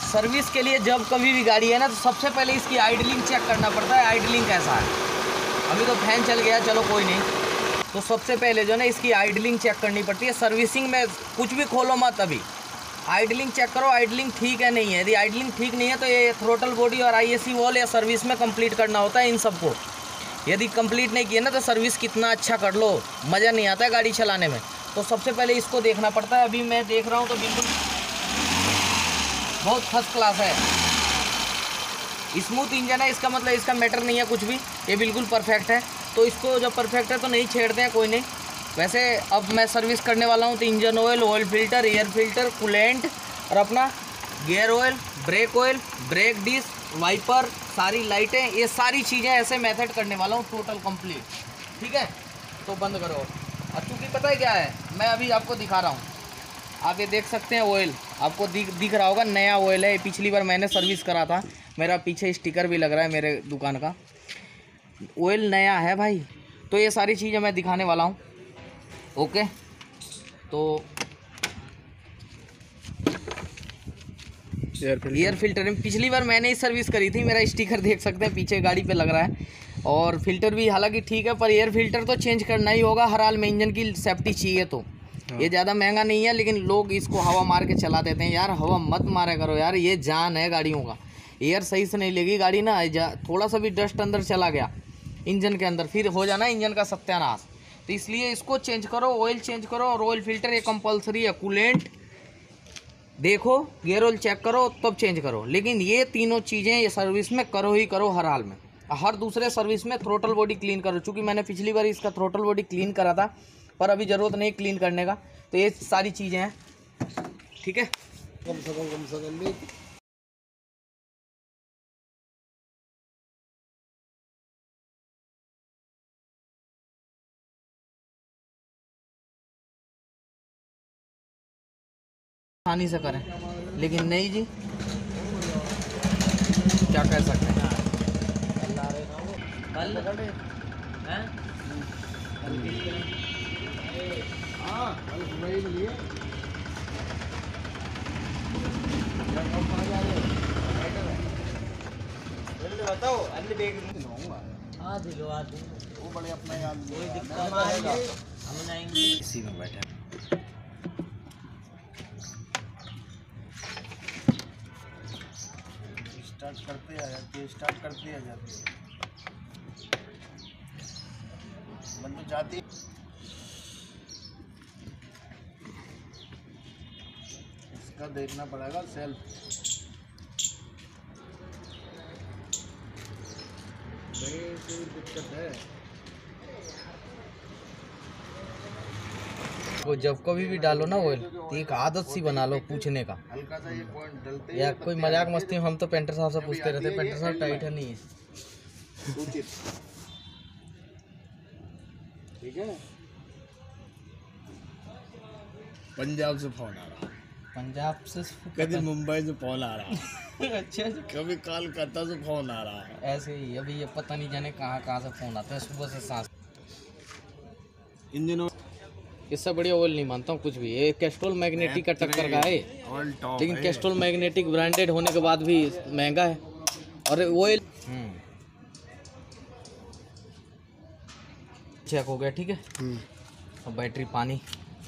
Service के लिए जब कभी भी गाड़ी है ना, तो सबसे पहले इसकी आइडलिंग चेक करना पड़ता है, आइडलिंग कैसा है। अभी तो फैन चल गया, चलो कोई नहीं। तो सबसे पहले जो है ना इसकी आइडलिंग चेक करनी पड़ती है। सर्विसिंग में कुछ भी खोलो मत, अभी आइडलिंग चेक करो, आइडलिंग ठीक है नहीं है। यदि आइडलिंग ठीक नहीं है तो ये थ्रोटल बॉडी और IAC वॉल या सर्विस में कंप्लीट करना होता है इन सबको। यदि कंप्लीट नहीं किया ना तो सर्विस कितना अच्छा कर लो, मज़ा नहीं आता है गाड़ी चलाने में। तो सबसे पहले इसको देखना पड़ता है। अभी मैं देख रहा हूँ तो बिल्कुल बहुत फर्स्ट क्लास है, स्मूथ इंजन है। इसका मतलब इसका मैटर नहीं है कुछ भी, ये बिल्कुल परफेक्ट है। तो इसको जब परफेक्ट है तो नहीं छेड़ते हैं, कोई नहीं। वैसे अब मैं सर्विस करने वाला हूँ तो engine oil, oil filter, air filter, coolant और अपना gear oil, brake disc, wiper, सारी लाइटें, ये सारी चीज़ें ऐसे मेथड करने वाला हूँ टोटल कंप्लीट। ठीक है, तो बंद करो। और चूँकि पता है क्या है, मैं अभी आपको दिखा रहा हूँ, आप ये देख सकते हैं ऑयल आपको दिख रहा होगा, नया ऑयल है। पिछली बार मैंने सर्विस करा था, मेरा पीछे स्टिकर भी लग रहा है मेरे दुकान का। ऑयल नया है भाई। तो ये सारी चीज़ें मैं दिखाने वाला हूँ। ओके, तो एयर फिल्टर पिछली बार मैंने ही सर्विस करी थी, मेरा स्टिकर देख सकते हैं पीछे गाड़ी पे लग रहा है। और फिल्टर भी हालांकि ठीक है, पर एयर फिल्टर तो चेंज करना ही होगा हर हाल में, इंजन की सेफ्टी चाहिए। तो ये ज़्यादा महंगा नहीं है, लेकिन लोग इसको हवा मार के चला देते हैं। यार हवा मत मारा करो यार, ये जान है गाड़ियों का। एयर सही से नहीं लेगी गाड़ी ना, थोड़ा सा भी डस्ट अंदर चला गया इंजन के अंदर, फिर हो जाना इंजन का सत्यानाश। तो इसलिए इसको चेंज करो, ऑयल चेंज करो। और ऑयल फिल्टर ये कंपलसरी है। कूलेंट देखो, गियर ऑयल चेक करो, तब चेंज करो। लेकिन ये तीनों चीज़ें ये सर्विस में करो ही करो हर हाल में। हर दूसरे सर्विस में थ्रोटल बॉडी क्लीन करो। चूँकि मैंने पिछली बार इसका थ्रोटल बॉडी क्लीन करा था, पर अभी ज़रूरत नहीं क्लीन करने का। तो ये सारी चीज़ें हैं, ठीक है। कम से कम भी आसानी से करें, लेकिन नहीं जी, क्या कह सकते हैं। बताओ अन्य देख लूँगा। हाँ दिलवा दूँ, वो बड़े अपना याद कोई दिक्कत नहीं है, हम जाएंगे इसी में बैठे। स्टार्ट करते आ जाते मन तो जाती। इसका देखना पड़ेगा सेल्फ, दिक्कत है। वो जब कभी भी डालो ना ऑयल, तो एक आदत सी बना लो पूछने का। हल्का सा ये पॉइंट डलते या कोई मजाक मस्ती में हम तो पेंटर साहब से पूछते रहते, पेंटर साहब टाइट है नहीं। ठीक है। पंजाब से फोन आ रहा, पंजाब से कभी मुंबई से फोन आ रहा अच्छा, कभी कोलकाता से फोन आ रहा है। ऐसे ही अभी ये पता नहीं जाने कहाँ से फोन आते हैं सुबह से सांस। इंजन इससे बढ़िया ऑयल नहीं मानता हूँ कुछ भी। ये कैस्ट्रोल मैग्नेटिक का टक्कर का है, लेकिन कैस्ट्रोल मैग्नेटिक ब्रांडेड होने के बाद भी महंगा है। और ऑयल चेक हो गया, ठीक है। और बैटरी पानी,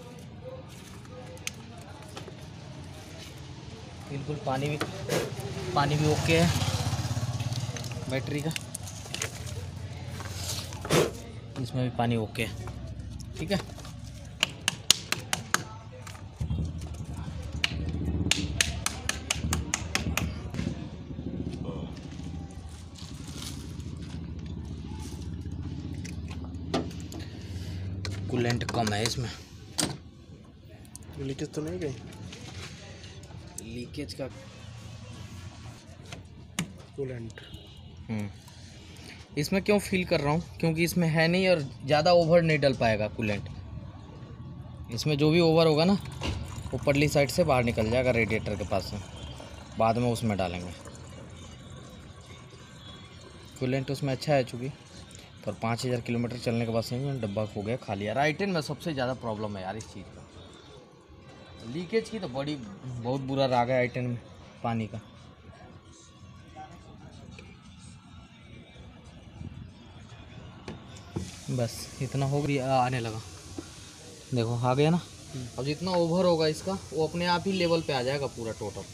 बिल्कुल पानी भी ओके है बैटरी का, इसमें भी पानी ओके है, ठीक है। कूलेंट कम है इसमें, लीकेज तो नहीं गई? लीकेज का कूलेंट इसमें क्यों फील कर रहा हूँ, क्योंकि इसमें है नहीं और ज़्यादा ओवर नहीं डल पाएगा कूलेंट। इसमें जो भी ओवर होगा ना वो परली साइड से बाहर निकल जाएगा रेडिएटर के पास से, बाद में उसमें डालेंगे। कूलेंट उसमें अच्छा है चूँकि, पर 5000 किलोमीटर चलने के बाद सही में डब्बा हो गया खाली यार। I10 में सबसे ज़्यादा प्रॉब्लम है यार इस चीज़ का, लीकेज की तो बहुत बुरा राग है I10 में पानी का। बस इतना हो गया, आने लगा, देखो आ गया ना। अब जितना ओवर होगा इसका वो अपने आप ही लेवल पे आ जाएगा पूरा टोटल।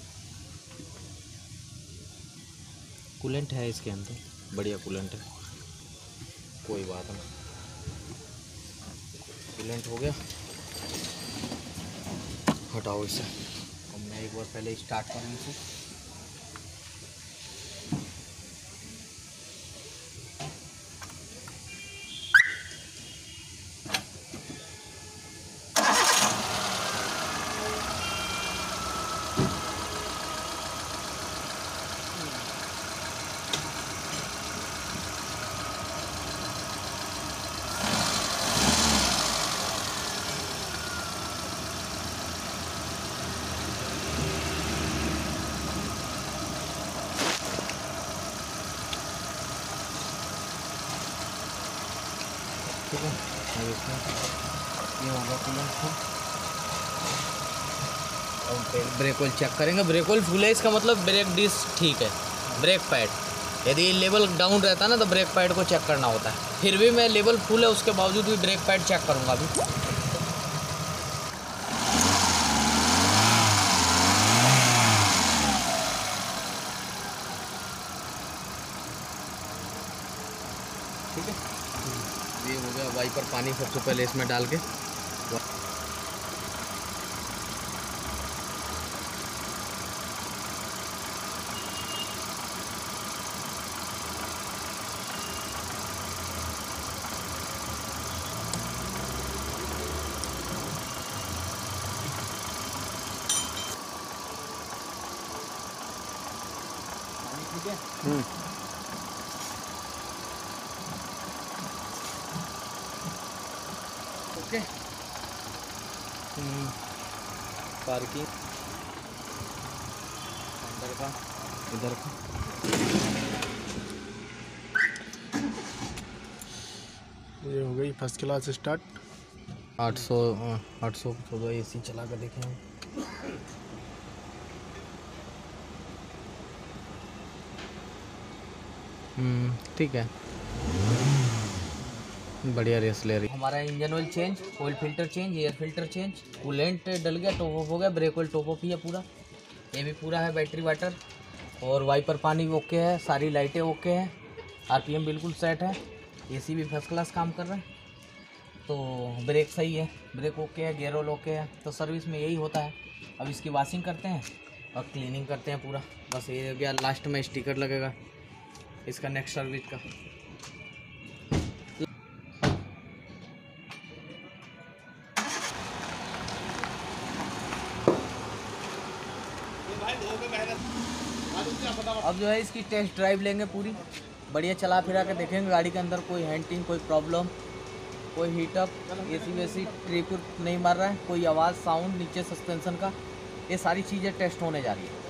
कूलेंट है इसके अंदर, बढ़िया कूलेंट है, कोई बात नहीं। कूलेंट हो गया, हटाओ इसे। अब मैं एक बार पहले स्टार्ट करूँ इसे। ठीक है, अब इसमें ये होगा कूलेंट फुल। और ब्रेक ऑयल चेक करेंगे, ब्रेक ऑयल फुल है इसका मतलब ब्रेक डिस्क ठीक है। ब्रेक पैड यदि लेवल डाउन रहता है ना तो ब्रेक पैड को चेक करना होता है। फिर भी मैं लेवल फुल है उसके बावजूद भी ब्रेक पैड चेक करूँगा अभी। ठीक है, ये हो गया वाइपर पानी सबसे पहले इसमें डाल के। ठीक है, ओके। पार्किंग अंदर का, इधर का। ये हो गई फर्स्ट क्लास स्टार्ट। 800 तो AC चला कर देखें हम। ठीक है, बढ़िया रेस ले रही। हमारा engine oil change, oil filter change, air filter change, coolant डल गया, टॉप अप हो गया, ब्रेक ऑयल टॉप अप ही है पूरा, ये भी पूरा है, बैटरी वाटर और वाइपर पानी भी ओके है, सारी लाइटें ओके हैं, RPM बिल्कुल सेट है, AC भी फर्स्ट क्लास काम कर रहा है, तो ब्रेक सही है, ब्रेक ओके है, गियर ऑयल ओके है। तो सर्विस में यही होता है। अब इसकी वॉशिंग करते हैं और क्लीनिंग करते हैं पूरा। बस ये हो गया, लास्ट में स्टिकर लगेगा इसका नेक्स्ट सर्विस का। अब जो है इसकी टेस्ट ड्राइव लेंगे पूरी, बढ़िया चला फिरा के देखेंगे गाड़ी के अंदर कोई हैंटिंग, कोई प्रॉब्लम, कोई हीटअप, AC वेसी ट्रिप नहीं मार रहा है, कोई आवाज़ साउंड नीचे सस्पेंशन का, ये सारी चीज़ें टेस्ट होने जा रही है।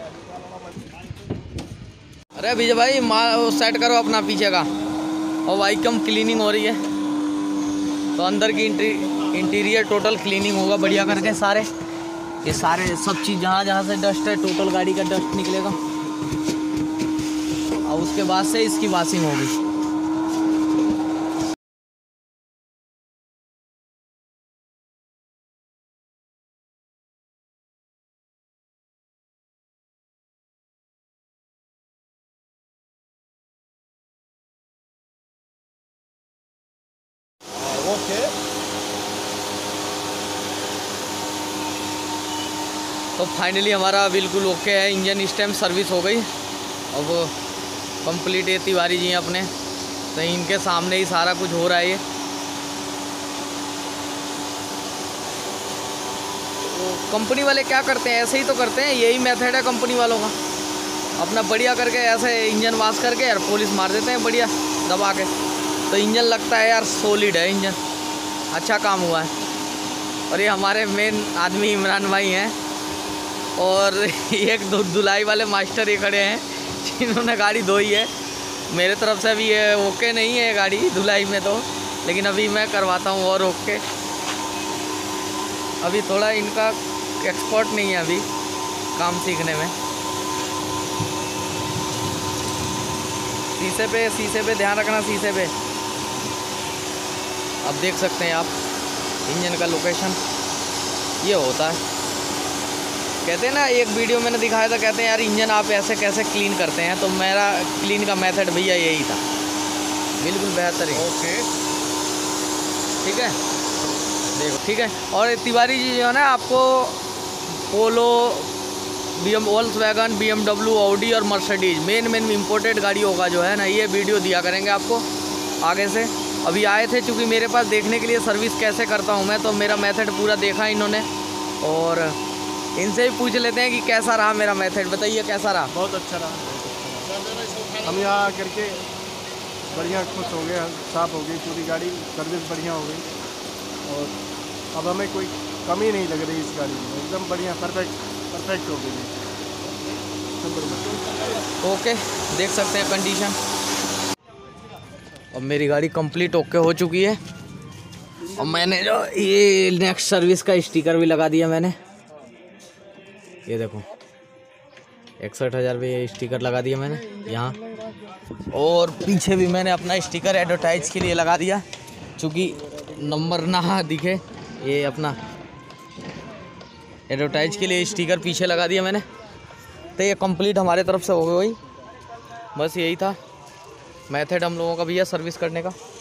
अरे विजय भाई सेट करो अपना पीछे का, और वाइकम क्लीनिंग हो रही है तो अंदर की इंटीरियर टोटल क्लीनिंग होगा बढ़िया करके। सारे ये सारे सब चीज़ जहाँ जहाँ से डस्ट है टोटल गाड़ी का डस्ट निकलेगा और उसके बाद से इसकी वॉशिंग होगी। ओके, तो फाइनली हमारा बिल्कुल ओके है, इंजन स्टेम सर्विस हो गई। अब कंप्लीट ये तिवारी जी हैं अपने, तो इनके सामने ही सारा कुछ हो रहा है। ये तो कंपनी वाले क्या करते हैं, ऐसे ही तो करते हैं, यही मेथड है कंपनी वालों का, अपना बढ़िया करके ऐसे इंजन वॉश करके यार पॉलिश मार देते हैं बढ़िया दबा के, तो इंजन लगता है यार सॉलिड है इंजन, अच्छा काम हुआ है। और ये हमारे मेन आदमी इमरान भाई हैं और एक धुलाई वाले मास्टर ये खड़े हैं जिन्होंने गाड़ी धोई है। मेरे तरफ से अभी ये ओके नहीं है गाड़ी धुलाई में तो, लेकिन अभी मैं करवाता हूँ और ओके। अभी थोड़ा इनका एक्सपर्ट नहीं है अभी काम सीखने में। शीशे पे ध्यान रखना, शीशे पे अब देख सकते हैं आप इंजन का लोकेशन ये होता है। कहते हैं ना, एक वीडियो मैंने दिखाया था, कहते हैं यार इंजन आप ऐसे कैसे क्लीन करते हैं, तो मेरा क्लीन का मेथड भैया यही था, बिल्कुल बेहतरीन। ओके, ठीक है, देखो ठीक है। और तिवारी जी जो है ना, आपको पोलो, वोल्क्सवैगन, BMW, ऑडी और मर्सिडीज मेन इम्पोर्टेड गाड़ियों का जो है ना, ये वीडियो दिया करेंगे आपको आगे से। अभी आए थे चूँकि मेरे पास देखने के लिए सर्विस कैसे करता हूँ मैं, तो मेरा मेथड पूरा देखा इन्होंने, और इनसे भी पूछ लेते हैं कि कैसा रहा मेरा मेथड। बताइए कैसा रहा? बहुत अच्छा रहा। हम यहाँ करके बढ़िया खुश हो गए, साफ हो गई पूरी गाड़ी, सर्विस बढ़िया हो गई और अब हमें कोई कमी नहीं लग रही इस गाड़ी में, एकदम बढ़िया परफेक्ट हो गई। ओके, देख सकते हैं कंडीशन। अब मेरी गाड़ी कंप्लीट ओके हो चुकी है और मैंने जो ये नेक्स्ट सर्विस का स्टिकर भी लगा दिया मैंने, ये देखो 61,000 रुपये स्टिकर लगा दिया मैंने यहाँ, और पीछे भी मैंने अपना स्टिकर एडवर्टाइज के लिए लगा दिया, चूँकि नंबर ना दिखे, ये अपना एडवर्टाइज के लिए स्टिकर पीछे लगा दिया मैंने। तो ये कंप्लीट हमारे तरफ से हो गई, बस यही था मेथड हम लोगों का भैया सर्विस करने का।